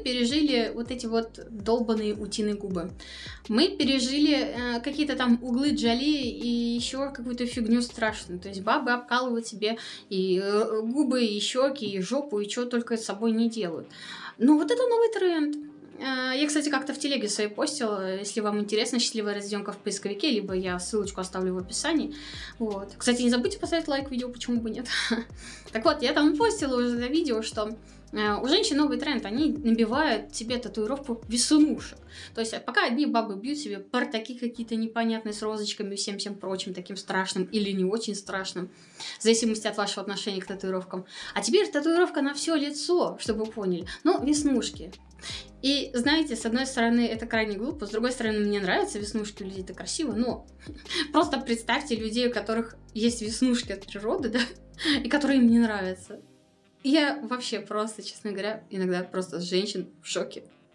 пережили вот эти вот долбаные утиные губы. Мы пережили какие-то там углы Джоли и еще какую-то фигню страшную. То есть бабы обкалывают себе и губы, и щеки, и жопу, и что только с собой не делают. Ну вот это новый тренд. Я, кстати, как-то в телеге своей постила. Если вам интересно, счастливая разведенка в поисковике, либо я ссылочку оставлю в описании. Вот. Кстати, не забудьте поставить лайк видео, почему бы нет. Так вот, я там постила уже это видео, что у женщин новый тренд. Они набивают себе татуировку веснушек. То есть пока одни бабы бьют себе портаки какие-то непонятные с розочками и всем прочим таким страшным или не очень страшным, в зависимости от вашего отношения к татуировкам. А теперь татуировка на все лицо, чтобы вы поняли. Ну, веснушки. И знаете, с одной стороны, это крайне глупо, с другой стороны, мне нравятся веснушки у людей, это красиво, но просто представьте людей, у которых есть веснушки от природы, да, и которые им не нравятся. Я вообще просто, честно говоря, иногда просто с женщин в шоке.